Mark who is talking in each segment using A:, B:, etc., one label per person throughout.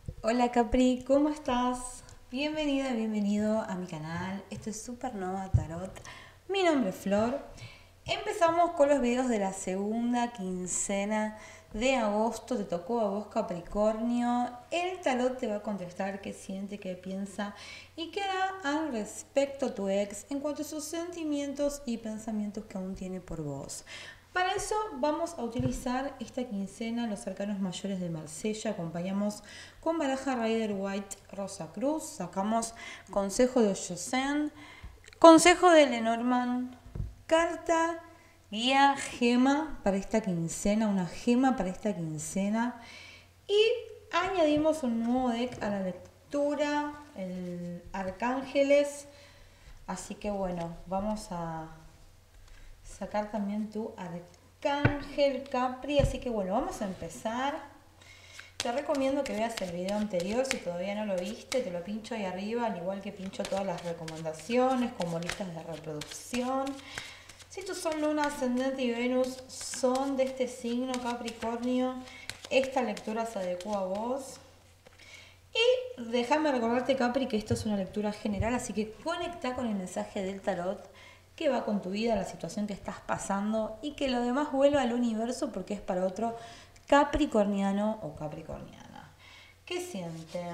A: Hola Capri, ¿cómo estás? Bienvenida, bienvenido a mi canal. Esto es Supernova Tarot. Mi nombre es Flor. Empezamos con los videos de la segunda quincena de agosto. Te tocó a vos, Capricornio. El tarot te va a contestar qué siente, qué piensa y qué hará al respecto a tu ex en cuanto a sus sentimientos y pensamientos que aún tiene por vos. Para eso vamos a utilizar esta quincena los arcanos mayores de Marsella. Acompañamos con baraja Rider White Rosa Cruz. Sacamos consejo de Oyosen, consejo de Lenormand, carta guía gema para esta quincena, una gema para esta quincena. Y añadimos un nuevo deck a la lectura, el Arcángeles. Así que bueno, vamos a sacar también tu Arcángel Capri. Así que bueno, vamos a empezar. Te recomiendo que veas el video anterior. Si todavía no lo viste, te lo pincho ahí arriba, al igual que pincho todas las recomendaciones como listas de reproducción. Si tu Sol, Luna, Ascendente y Venus son de este signo Capricornio, esta lectura se adecua a vos. Y déjame recordarte, Capri, que esto es una lectura general, así que conecta con el mensaje del tarot que va con tu vida, la situación que estás pasando, y que lo demás vuelva al universo porque es para otro capricorniano o capricorniana. ¿Qué siente?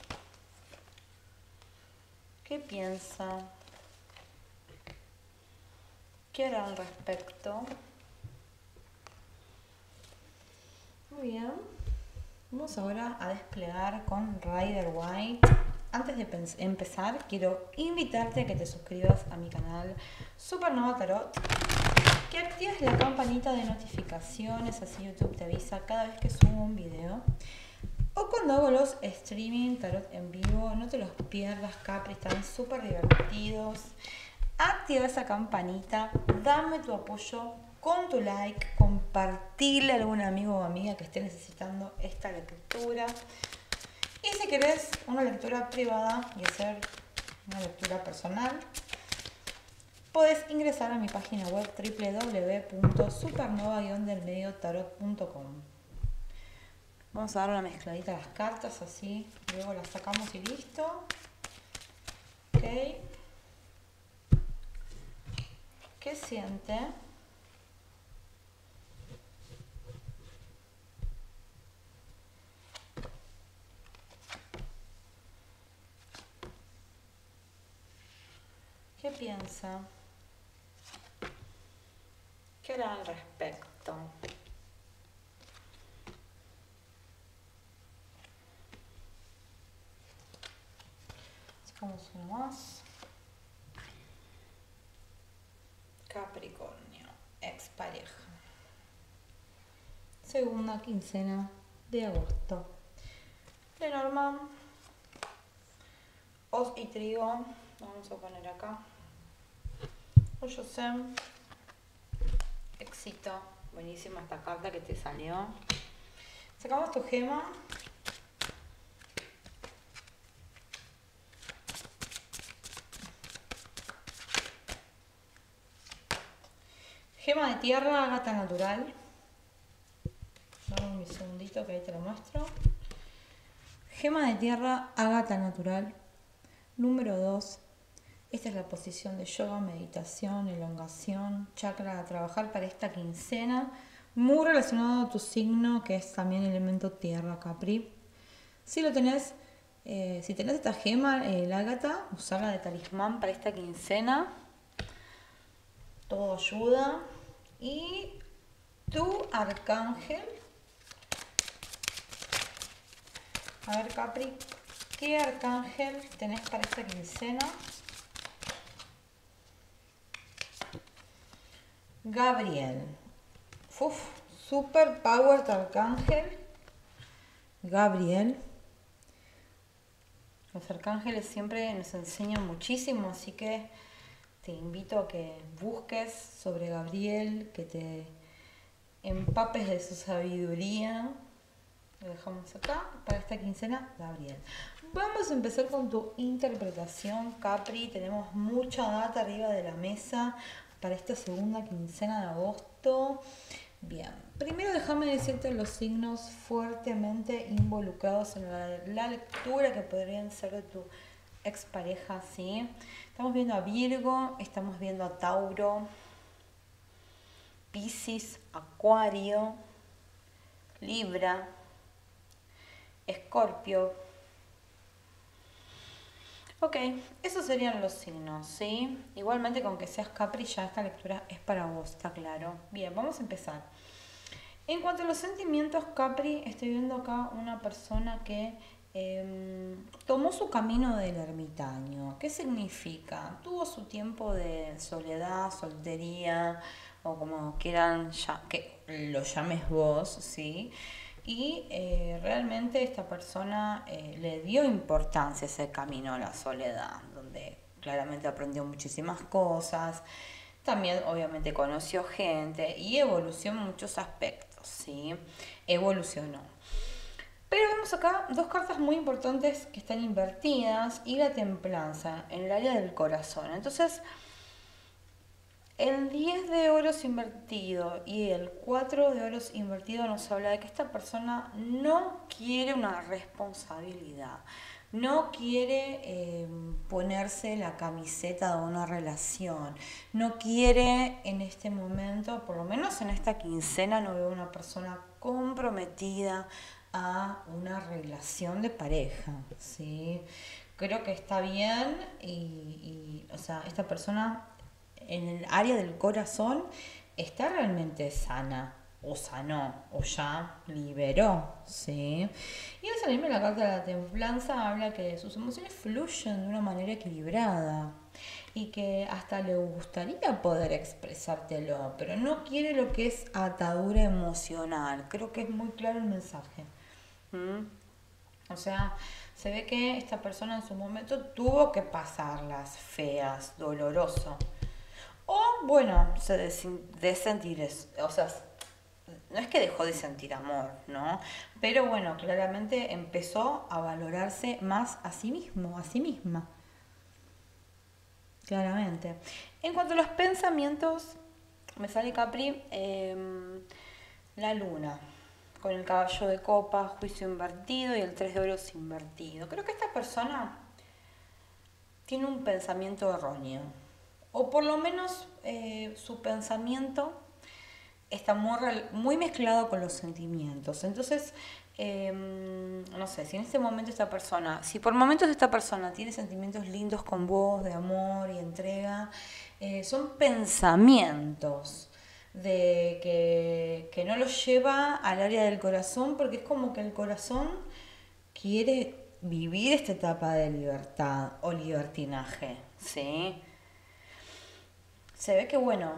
A: ¿Qué piensa? ¿Qué hará al respecto? Muy bien. Vamos ahora a desplegar con Rider White. Antes de empezar, quiero invitarte a que te suscribas a mi canal Supernova Tarot, que actives la campanita de notificaciones, así YouTube te avisa cada vez que subo un video. O cuando hago los streaming tarot en vivo, no te los pierdas, Capri, están súper divertidos. Activa esa campanita, dame tu apoyo con tu like, compartirle a algún amigo o amiga que esté necesitando esta lectura. Y si querés una lectura privada y hacer una lectura personal, podés ingresar a mi página web www.supernova-delmediotarot.com. Vamos a dar una mezcladita a las cartas, así luego las sacamos y listo. Ok. ¿Qué siente? ¿Qué piensa? ¿Qué hará al respecto? Sacamos uno más. Capricornio, expareja. Segunda quincena de agosto. Lenormand, Os y Trigo. Vamos a poner acá. Oyosen. Éxito. Buenísima esta carta que te salió. Sacamos tu gema. Gema de tierra, ágata natural. Dame un segundito que ahí te lo muestro. Gema de tierra, ágata natural. Número 2. Esta es la posición de yoga, meditación, elongación, chakra a trabajar para esta quincena. Muy relacionado a tu signo, que es también elemento tierra, Capri. Si lo tenés, si tenés esta gema, el ágata, usarla de talismán para esta quincena. Todo ayuda. Y tu arcángel. A ver, Capri, ¿qué arcángel tenés para esta quincena? Gabriel. Uf, super power de arcángel. Gabriel. Los arcángeles siempre nos enseñan muchísimo, así que te invito a que busques sobre Gabriel, que te empapes de su sabiduría. Lo dejamos acá para esta quincena, Gabriel. Vamos a empezar con tu interpretación, Capri. Tenemos mucha data arriba de la mesa para esta segunda quincena de agosto. Bien, primero déjame decirte los signos fuertemente involucrados en la lectura que podrían ser de tu expareja, ¿sí? Estamos viendo a Virgo, estamos viendo a Tauro, Piscis, Acuario, Libra, Escorpio. Ok, esos serían los signos, ¿sí? Igualmente con que seas Capri ya esta lectura es para vos, está claro. Bien, vamos a empezar. En cuanto a los sentimientos, Capri, estoy viendo acá una persona que tomó su camino del ermitaño. ¿Qué significa? Tuvo su tiempo de soledad, soltería, o como quieran que lo llames vos, ¿sí? Y realmente esta persona le dio importancia a ese camino a la soledad, donde claramente aprendió muchísimas cosas. También obviamente conoció gente y evolucionó en muchos aspectos, ¿sí? Evolucionó. Pero vemos acá dos cartas muy importantes que están invertidas y la templanza en el área del corazón. Entonces, el 10 de oros invertido y el 4 de oros invertido nos habla de que esta persona no quiere una responsabilidad, no quiere ponerse la camiseta de una relación, no quiere en este momento, por lo menos en esta quincena, no veo una persona comprometida a una relación de pareja, ¿sí? Creo que está bien o sea, esta persona en el área del corazón está realmente sana o sanó o ya liberó, ¿sí? Y al salirme la carta de la templanza habla que sus emociones fluyen de una manera equilibrada y que hasta le gustaría poder expresártelo, pero no quiere lo que es atadura emocional. Creo que es muy claro el mensaje. O sea, se ve que esta persona en su momento tuvo que pasarlas feas, doloroso. O, bueno, o sea, no es que dejó de sentir amor, ¿no? Pero bueno, claramente empezó a valorarse más a sí mismo, a sí misma. Claramente. En cuanto a los pensamientos, me sale Capri, la luna, con el caballo de copas, juicio invertido y el 3 de oros invertido. Creo que esta persona tiene un pensamiento erróneo. O por lo menos su pensamiento está muy mezclado con los sentimientos. Entonces, no sé, si en este momento si por momentos esta persona tiene sentimientos lindos con vos, de amor y entrega, son pensamientos de que no los lleva al área del corazón, porque es como que el corazón quiere vivir esta etapa de libertad o libertinaje, ¿sí? Se ve que, bueno,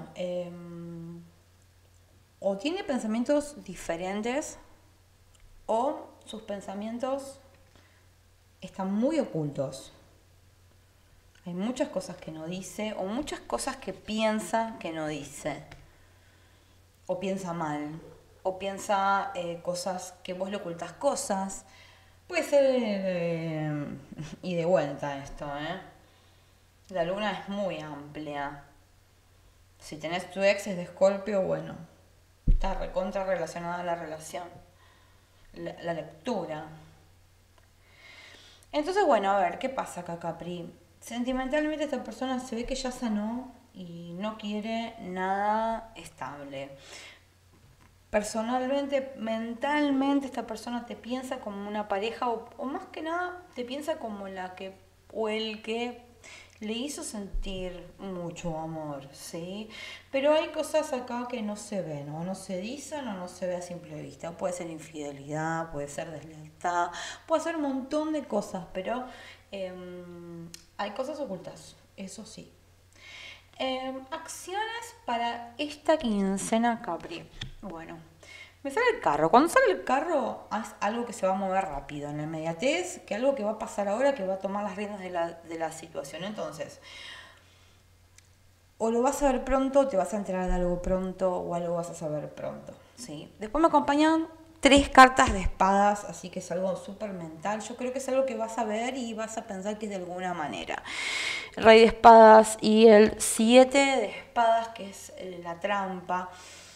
A: o tiene pensamientos diferentes o sus pensamientos están muy ocultos. Hay muchas cosas que no dice o muchas cosas que piensa que no dice. O piensa mal. O piensa cosas que vos le ocultás cosas. Puede ser y de vuelta esto, ¿eh? La luna es muy amplia. Si tenés tu ex es de Escorpio, bueno, está recontra relacionada a la relación, la lectura. Entonces, bueno, a ver, ¿qué pasa acá, Capri? Sentimentalmente esta persona se ve que ya sanó y no quiere nada estable. Personalmente, mentalmente, esta persona te piensa como una pareja o más que nada te piensa como la que o el que le hizo sentir mucho amor, ¿sí? Pero hay cosas acá que no se ven, o no se dicen o no se ve a simple vista. Puede ser infidelidad, puede ser deslealtad, puede ser un montón de cosas, pero hay cosas ocultas, eso sí. Acciones para esta quincena, Capri. Bueno, me sale el carro. Cuando sale el carro, haz algo que se va a mover rápido, en la inmediatez, que algo que va a pasar ahora, que va a tomar las riendas de la situación. Entonces, o lo vas a ver pronto, te vas a enterar de algo pronto, o algo vas a saber pronto, ¿sí? Después me acompañan 3 cartas de espadas, así que es algo súper mental. Yo creo que es algo que vas a ver y vas a pensar que es de alguna manera. El rey de espadas y el 7 de espadas, que es la trampa.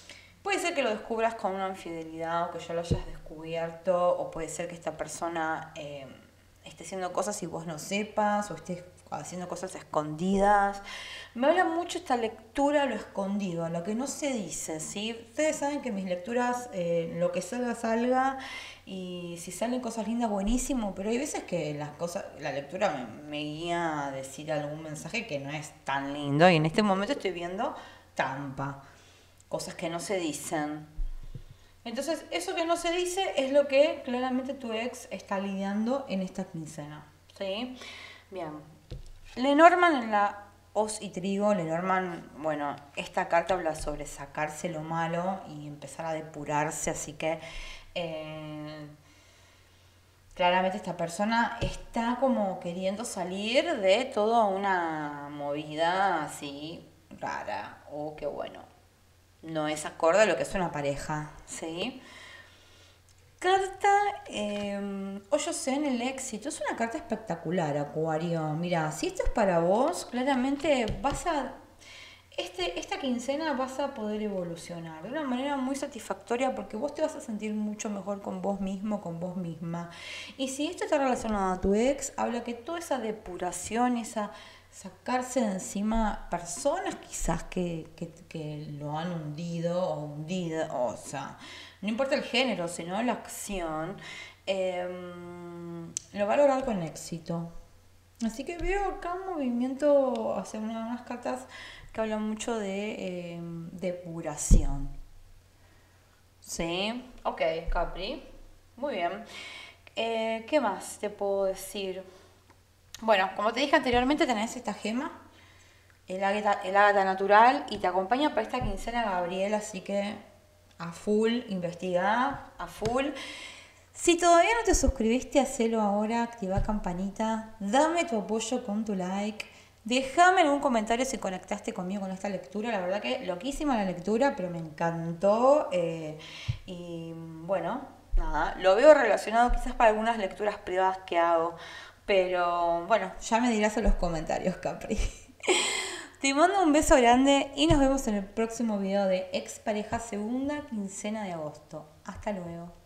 A: Puede ser que lo descubras con una infidelidad o que ya lo hayas descubierto, o puede ser que esta persona esté haciendo cosas y vos no sepas, o estés haciendo cosas escondidas. Me habla mucho esta lectura a lo escondido, a lo que no se dice, ¿sí? Ustedes saben que mis lecturas, lo que salga, salga, y si salen cosas lindas, buenísimo, pero hay veces que la lectura me guía a decir algún mensaje que no es tan lindo, y en este momento estoy viendo Tampa, cosas que no se dicen. Entonces, eso que no se dice es lo que claramente tu ex está lidiando en esta quincena, ¿sí? Bien. Lenormand en la Hoz y Trigo, Lenormand, bueno, esta carta habla sobre sacarse lo malo y empezar a depurarse, así que claramente esta persona está como queriendo salir de toda una movida así rara, o que bueno, no es acorde a lo que es una pareja, ¿sí? Carta Hoyos en el éxito. Es una carta espectacular, Acuario. Mira, si esto es para vos, claramente esta quincena vas a poder evolucionar de una manera muy satisfactoria, porque vos te vas a sentir mucho mejor con vos mismo, con vos misma. Y si esto está relacionado a tu ex, habla que toda esa depuración, esa sacarse de encima personas quizás que lo han hundido o hundido, o sea, no importa el género, sino la acción, lo va a lograr con éxito. Así que veo acá un movimiento hacia unas cartas que hablan mucho de depuración. ¿Sí? Ok, Capri. Muy bien. ¿Qué más te puedo decir? Bueno, como te dije anteriormente, tenés esta gema, el ágata natural, y te acompaña para esta quincena Gabriel, así que a full, investigá, a full. Si todavía no te suscribiste, hacelo ahora, activa campanita, dame tu apoyo con tu like, déjame en un comentario si conectaste conmigo con esta lectura. La verdad que loquísima la lectura, pero me encantó, y bueno, nada, lo veo relacionado quizás para algunas lecturas privadas que hago, pero bueno, ya me dirás en los comentarios, Capri. Te mando un beso grande y nos vemos en el próximo video de Expareja segunda quincena de agosto. Hasta luego.